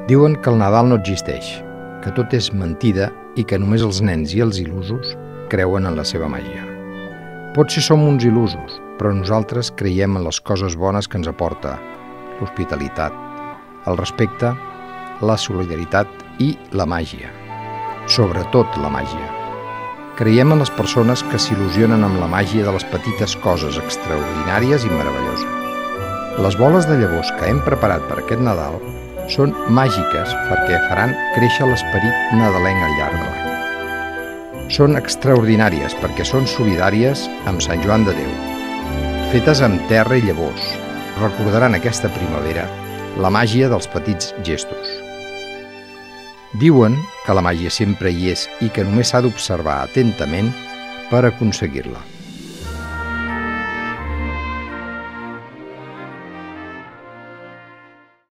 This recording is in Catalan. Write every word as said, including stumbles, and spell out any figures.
Diuen que el Nadal no existeix, que tot és mentida i que només els nens i els il·lusos creuen en la seva màgia. Potser som uns il·lusos, però nosaltres creiem en les coses bones que ens aporta l'hospitalitat, el respecte, la solidaritat i la màgia. Sobretot la màgia. Creiem en les persones que s'il·lusionen amb la màgia de les petites coses extraordinàries i meravelloses. Les boles de llavors que hem preparat per aquest Nadal són màgiques perquè faran créixer l'esperit nadalenc al llarg de l'any. Són extraordinàries perquè són solidàries amb Sant Joan de Déu. Fetes amb terra i llavors, recordaran aquesta primavera la màgia dels petits gestos. Diuen que la màgia sempre hi és i que només s'ha d'observar atentament per aconseguir-la.